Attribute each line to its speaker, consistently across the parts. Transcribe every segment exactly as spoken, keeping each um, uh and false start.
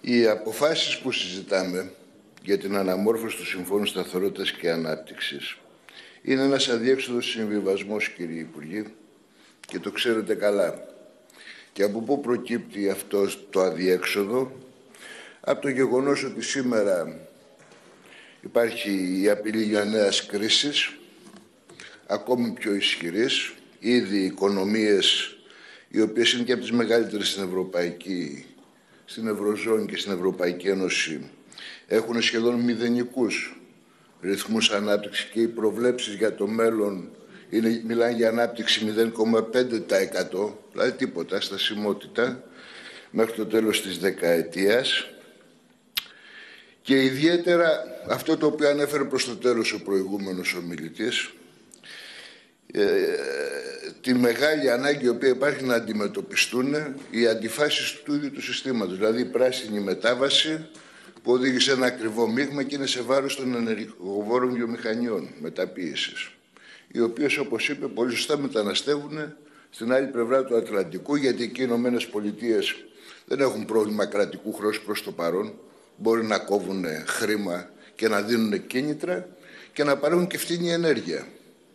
Speaker 1: Οι αποφάσεις που συζητάμε για την αναμόρφωση του Συμφώνου Σταθερότητας και Ανάπτυξης είναι ένας αδιέξοδος συμβιβασμός, κύριε Υπουργοί, και το ξέρετε καλά. Και από πού προκύπτει αυτό το αδιέξοδο? Από το γεγονός ότι σήμερα υπάρχει η απειλή για νέας κρίσης, ακόμη πιο ισχυρής. Ήδη οι οικονομίες, οι οποίες είναι και από τις μεγαλύτερες στην Ευρωπαϊκή, στην Ευρωζώνη και στην Ευρωπαϊκή Ένωση, έχουν σχεδόν μηδενικούς ρυθμούς ανάπτυξης και οι προβλέψεις για το μέλλον είναι, μιλάνε για ανάπτυξη μηδέν κόμμα πέντε τοις εκατό, δηλαδή τίποτα, στασιμότητα, μέχρι το τέλος της δεκαετίας. Και ιδιαίτερα αυτό το οποίο ανέφερε προς το τέλος ο προηγούμενος ομιλητής, ε, τη μεγάλη ανάγκη η οποία υπάρχει να αντιμετωπιστούν οι αντιφάσεις του ίδιου του συστήματος, δηλαδή η πράσινη μετάβαση που οδήγησε ένα ακριβό μείγμα και είναι σε βάρος των ενεργοβόρων βιομηχανιών μεταποίησης, οι οποίες, όπως είπε, πολύ σωστά μεταναστεύουν στην άλλη πλευρά του Ατλαντικού, γιατί εκεί οι Ηνωμένες Πολιτείες δεν έχουν πρόβλημα κρατικού χρέους προς το παρόν, μπορεί να κόβουν χρήμα και να δίνουν κίνητρα και να παρέχουν και φθηνή ενέργεια.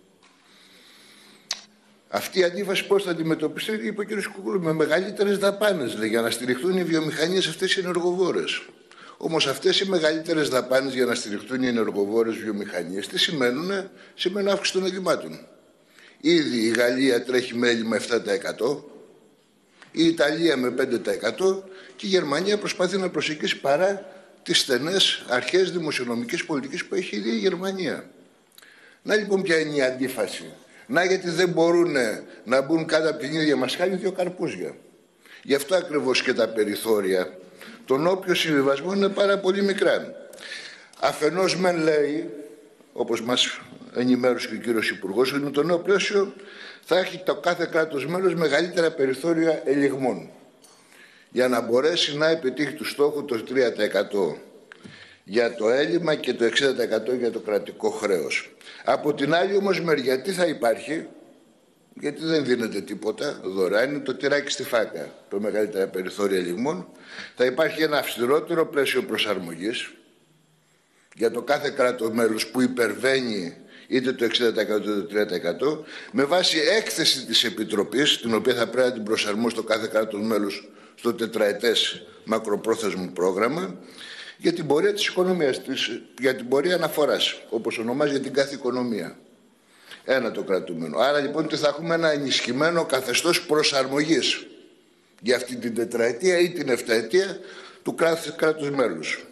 Speaker 1: Αυτή η αντίφαση πώς θα αντιμετωπιστεί, είπε ο κ. Κουκούλου, με μεγαλύτερες δαπάνες, λέει, για να στηριχτούν οι βιομηχανίες αυτές οι ενεργοβόρες. Όμως αυτές οι μεγαλύτερες δαπάνες για να στηριχτούν οι ενεργοβόρες βιομηχανίες, τι σημαίνουν? Σημαίνουν αύξηση των ελλημάτων. Ήδη η Γαλλία τρέχει με έλλειμμα επτά τοις εκατό, η Ιταλία με πέντε τοις εκατό και η Γερμανία προσπαθεί να προσεγγίσει παρά τις στενές αρχές δημοσιονομικής πολιτικής που έχει ήδη η Γερμανία. Να λοιπόν ποια είναι η αντίφαση. Να γιατί δεν μπορούν να μπουν κάτω από την ίδια μασχάλη δύο καρπούζια. Γι' αυτό ακριβώς και τα περιθώρια, τον όποιο συμβιβασμό είναι πάρα πολύ μικρά. Αφενός μεν λέει, όπως μας ενημέρωσε και ο κύριος Υπουργός, ότι με το νέο πλαίσιο θα έχει το κάθε κράτος μέλος μεγαλύτερα περιθώρια ελιγμών για να μπορέσει να επιτύχει του στόχου το τρία τοις εκατό για το έλλειμμα και το εξήντα τοις εκατό για το κρατικό χρέος. Από την άλλη όμως μεριά τι θα υπάρχει? Γιατί δεν δίνεται τίποτα δωρεάν, είναι το τυράκι στη φάκα, το μεγαλύτερα περιθώρια ελιγμών. Θα υπάρχει ένα αυστηρότερο πλαίσιο προσαρμογής για το κάθε κράτος μέλος που υπερβαίνει είτε το εξήντα τοις εκατό είτε το τρία τοις εκατό, με βάση έκθεση της Επιτροπής, την οποία θα πρέπει να την προσαρμόσει το κάθε κράτος μέλος στο τετραετές μακροπρόθεσμο πρόγραμμα, για την πορεία της οικονομίας, της, για την πορεία αναφοράς, όπως ονομάζει, για την κάθε οικονομία. Ένα το κρατούμενο. Άρα λοιπόν θα έχουμε ένα ενισχυμένο καθεστώς προσαρμογής για αυτή την τετραετία ή την εφταετία του κράτους μέλους.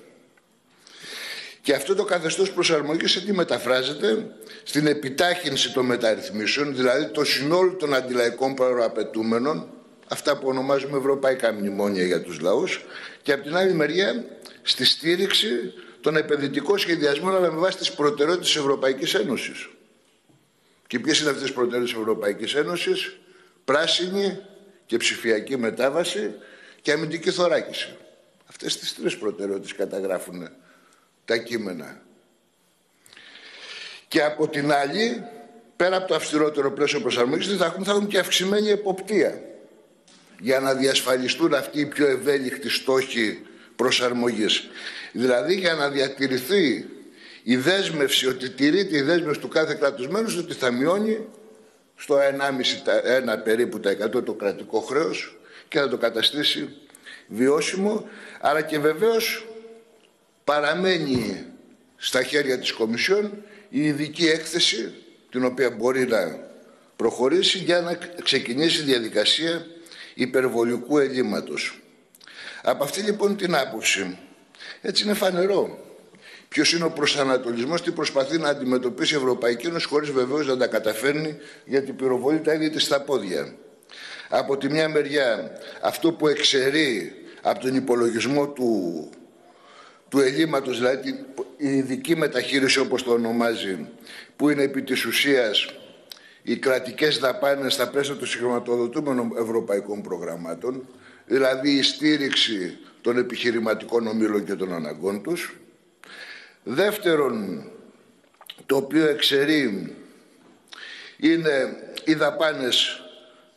Speaker 1: Και αυτό το καθεστώς προσαρμογής σε τι μεταφράζεται? Στην επιτάχυνση των μεταρρυθμίσεων, δηλαδή το συνόλου των αντιλαϊκών προαπαιτούμενων, αυτά που ονομάζουμε ευρωπαϊκά μνημόνια για τους λαούς, και από την άλλη μεριά στη στήριξη των επενδυτικών σχεδιασμών, αλλά με βάση τις προτεραιότητες της Ευρωπαϊκής Ένωσης. Και ποιες είναι αυτές τις προτεραιότητες της Ευρωπαϊκής Ένωσης? Πράσινη και ψηφιακή μετάβαση και αμυντική θωράκιση. Αυτές τις τρεις προτεραιότητες καταγράφουν τα κείμενα. Και από την άλλη, πέρα από το αυστηρότερο πλαίσιο προσαρμογής, θα έχουμε, θα έχουμε και αυξημένη εποπτεία για να διασφαλιστούν αυτοί οι πιο ευέλικτοι στόχοι προσαρμογής. Δηλαδή για να διατηρηθεί η δέσμευση, ότι τηρείται η δέσμευση του κάθε κράτους μέλους, ότι θα μειώνει στο ένα περίπου τα εκατό το κρατικό χρέος και θα το καταστήσει βιώσιμο, αλλά και βεβαίως παραμένει στα χέρια της Κομισιόν η ειδική έκθεση, την οποία μπορεί να προχωρήσει για να ξεκινήσει η διαδικασία υπερβολικού ελλείμματος. Από αυτή λοιπόν την άποψη, έτσι είναι φανερό ποιος είναι ο προσανατολισμός, τι προσπαθεί να αντιμετωπίσει η Ευρωπαϊκή Ένωση, χωρίς βεβαίως να τα καταφέρνει, γιατί πυροβολεί τα ίδια της στα πόδια. Από τη μια μεριά, αυτό που εξαιρεί από τον υπολογισμό του, του ελλείμματος, δηλαδή η ειδική μεταχείριση όπως το ονομάζει, που είναι επί της ουσίας οι κρατικές δαπάνες στα πλαίσια των συγχρηματοδοτούμενων ευρωπαϊκών προγραμμάτων, δηλαδή η στήριξη των επιχειρηματικών ομίλων και των αναγκών τους. Δεύτερον, το οποίο εξαιρεί, είναι οι δαπάνες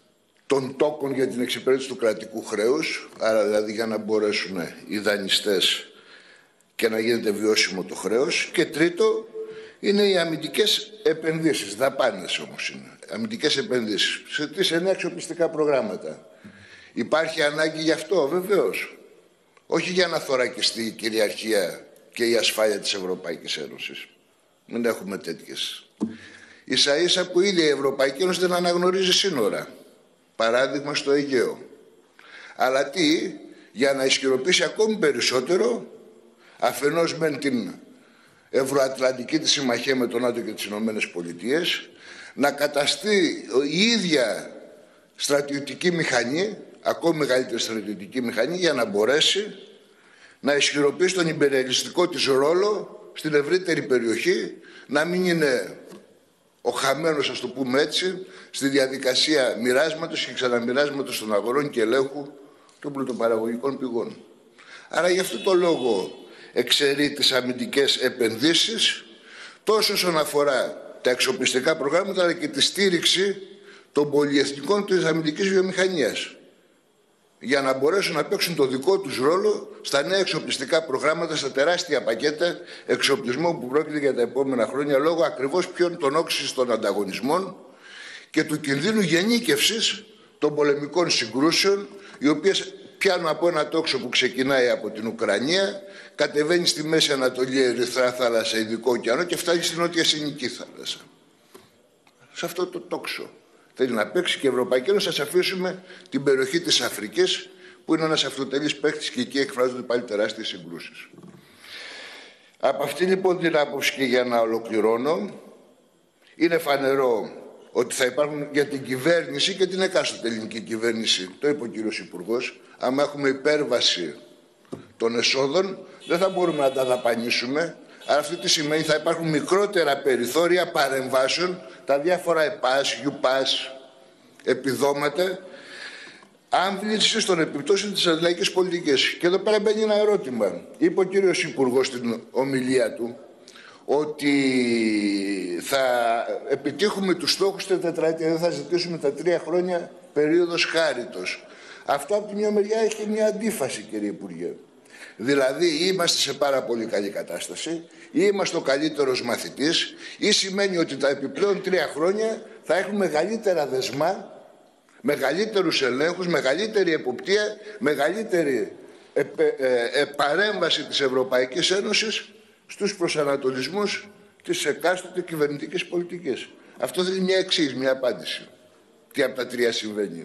Speaker 1: των τόκων για την εξυπηρέτηση του κρατικού χρέους, άρα δηλαδή για να μπορέσουν οι δανειστές και να γίνεται βιώσιμο το χρέος. Και τρίτο είναι οι αμυντικές επενδύσεις, δαπάνες όμως είναι, αμυντικές επενδύσεις, σε τι σε νέα εξοπλιστικά προγράμματα. Υπάρχει ανάγκη γι' αυτό, βεβαίως. Όχι για να θωρακιστεί η κυριαρχία και η ασφάλεια της Ευρωπαϊκής Ένωσης. Δεν έχουμε τέτοιες. Ίσα ίσα που ήδη η Ευρωπαϊκή Ένωση δεν αναγνωρίζει σύνορα. Παράδειγμα στο Αιγαίο. Αλλά τι, για να ισχυροποιήσει ακόμη περισσότερο, αφενός μεν την Ευρωατλαντική τη συμμαχία με τον ΝΑΤΟ και τις Ηνωμένες Πολιτείες, να καταστεί η ίδια στρατιωτική μηχανή, ακόμη μεγαλύτερη στρατιωτική μηχανή, για να μπορέσει να ισχυροποιήσει τον υπερελιστικό της ρόλο στην ευρύτερη περιοχή, να μην είναι ο χαμένος, ας το πούμε έτσι, στη διαδικασία μοιράσματος και ξαναμοιράσματος των αγορών και ελέγχου των πλουτοπαραγωγικών πηγών. Άρα γι' αυτό το λόγο εξαιρεί τις αμυντικές επενδύσεις, τόσο όσον αφορά τα εξοπλιστικά προγράμματα, αλλά και τη στήριξη των πολυεθνικών της αμυντικής βιομηχανίας, για να μπορέσουν να παίξουν το δικό τους ρόλο στα νέα εξοπλιστικά προγράμματα, στα τεράστια πακέτα εξοπλισμού που πρόκειται για τα επόμενα χρόνια, λόγω ακριβώς ποιον των όξης των ανταγωνισμών και του κινδύνου γενίκευσης των πολεμικών συγκρούσεων, οι οποίες πιάνουν από ένα τόξο που ξεκινάει από την Ουκρανία, κατεβαίνει στη Μέση Ανατολή, Ερυθρά θάλασσα, Ειδικό ωκεανό και φτάνει στην Νότια Συνική θάλασσα. Σε αυτό το τόξο θέλει να παίξει και η Ευρωπαϊκή Ένωση. Ας αφήσουμε την περιοχή της Αφρικής, που είναι ένας αυτοτελής παίκτης και εκεί εκφράζονται πάλι τεράστιες συγκρούσεις. Από αυτή λοιπόν την άποψη και για να ολοκληρώνω, είναι φανερό ότι θα υπάρχουν για την κυβέρνηση και την εκάστοτε ελληνική κυβέρνηση, το είπε ο κύριος Υπουργός, άμα έχουμε υπέρβαση των εσόδων, δεν θα μπορούμε να τα δαπανίσουμε. Άρα αυτή τι σημαίνει, θα υπάρχουν μικρότερα περιθώρια παρεμβάσεων, τα διάφορα ΕΠΑΣ, ΙΟΠΑΣ, επιδόματα, άμβληση των επιπτώσεων της αντιλαϊκής πολιτικής. Και εδώ πέρα μπαίνει ένα ερώτημα. Είπε ο κύριος Υπουργός στην ομιλία του ότι θα επιτύχουμε τους στόχους την τετραετία, δεν θα ζητήσουμε τα τρία χρόνια περίοδος χάριτος. Αυτό από τη μια μεριά έχει μια αντίφαση, κύριε Υπουργέ. Δηλαδή είμαστε σε πάρα πολύ καλή κατάσταση, ή είμαστε ο καλύτερος μαθητής, ή σημαίνει ότι τα επιπλέον τρία χρόνια θα έχουμε μεγαλύτερα δεσμά, μεγαλύτερους ελέγχους, μεγαλύτερη εποπτεία, μεγαλύτερη επε, ε, επαρέμβαση της Ευρωπαϊκής Ένωσης στους προσανατολισμούς της εκάστοτε κυβερνητικής πολιτικής. Αυτό θέλει μια εξής, μια απάντηση. Τι από τα τρία συμβαίνει.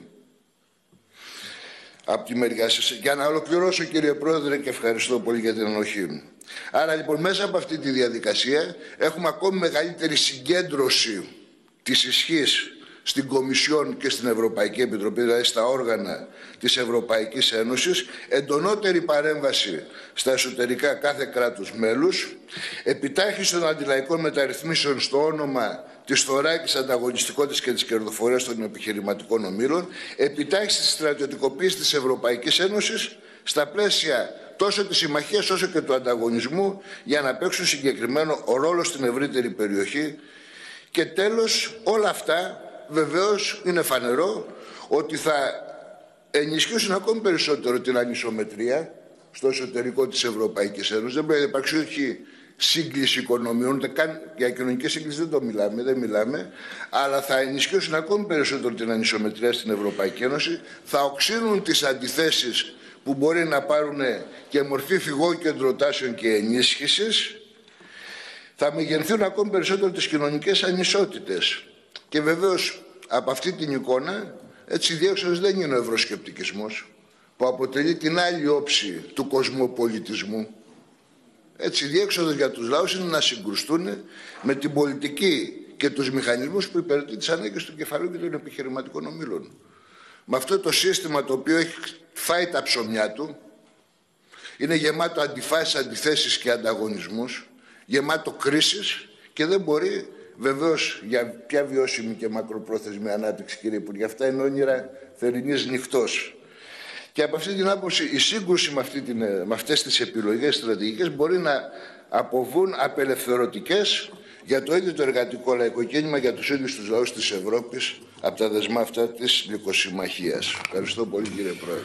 Speaker 1: Από τη μεριά σας. Για να ολοκληρώσω, κύριε Πρόεδρε, και ευχαριστώ πολύ για την ενοχή μου. Άρα λοιπόν μέσα από αυτή τη διαδικασία έχουμε ακόμη μεγαλύτερη συγκέντρωση της ισχύς στην Κομισιόν και στην Ευρωπαϊκή Επιτροπή, δηλαδή στα όργανα της Ευρωπαϊκής Ένωσης, εντονότερη παρέμβαση στα εσωτερικά κάθε κράτους μέλους, επιτάχυνση των αντιλαϊκών μεταρρυθμίσεων στο όνομα της θωράκης ανταγωνιστικότητας και της κερδοφορίας των επιχειρηματικών ομίλων, επιτάχυνση της στρατιωτικοποίησης της Ευρωπαϊκής Ένωσης στα πλαίσια τόσο της συμμαχίας όσο και του ανταγωνισμού, για να παίξουν συγκεκριμένο ρόλο στην ευρύτερη περιοχή. Και τέλος, όλα αυτά βεβαίως είναι φανερό ότι θα ενισχύσουν ακόμη περισσότερο την ανισομετρία στο εσωτερικό της Ευρωπαϊκής Ένωσης. Δεν πρέπει να υπάρξει όχι σύγκληση οικονομιών, ούτε καν για κοινωνική σύγκληση δεν το μιλάμε, δεν μιλάμε, αλλά θα ενισχύσουν ακόμη περισσότερο την ανισομετρία στην Ευρωπαϊκή Ένωση, θα οξύνουν τις αντιθέσεις που μπορεί να πάρουν και μορφή φυγόκεντρων τάσεων και ενίσχυσης, θα μεγενθούν ακόμη περισσότερο τις κοινωνικές ανισότητες. Και βεβαίως από αυτή την εικόνα, έτσι διέξοδος δεν είναι ο ευρωσκεπτικισμός, που αποτελεί την άλλη όψη του κοσμοπολιτισμού. Έτσι διέξοδος για τους λαούς είναι να συγκρουστούν με την πολιτική και τους μηχανισμούς που υπηρετεί τις ανάγκες του κεφαλαίου και των επιχειρηματικών ομίλων. Με αυτό το σύστημα το οποίο έχει φάει τα ψωμιά του, είναι γεμάτο αντιφάσεις, αντιθέσεις και ανταγωνισμούς, γεμάτο κρίσεις και δεν μπορεί βεβαίως για ποια βιώσιμη και μακροπρόθεσμη ανάπτυξη, κύριε Υπουργέ. Αυτά είναι όνειρα θερινής νυχτός. Και από αυτή την άποψη η σύγκρουση με, αυτή την, με αυτές τις επιλογές στρατηγικές μπορεί να αποβούν απελευθερωτικές για το ίδιο το εργατικό λαϊκό κίνημα, για τους ίδιους τους λαούς της Ευρώπης, από τα δεσμά αυτά της λυκοσυμμαχίας. Ευχαριστώ πολύ, κύριε Πρόεδρε.